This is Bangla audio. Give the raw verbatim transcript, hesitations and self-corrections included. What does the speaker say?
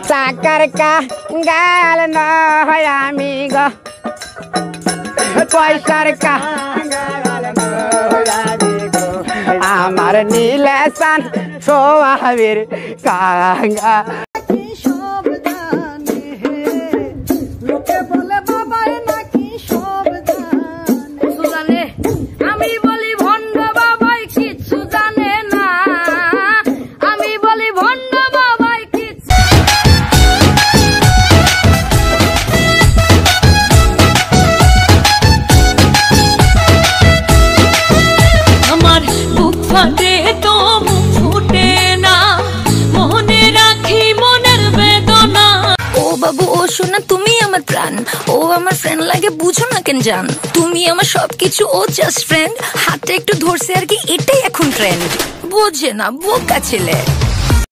চাকার কা গাল নয় আমি গো পয়সার কা আমার নীলেশান সোহাবের কাঙ্গা বাবু ও শোনা তুমি আমার প্রাণ ও আমার ফ্রেন্ড লাগে বুঝো না কেন জান তুমি আমার সবকিছু ও জাস্ট ফ্রেন্ড হাতটা একটু ধরছে আর কি এটাই এখন ট্রেন্ড বোঝে না বোকা ছেলে।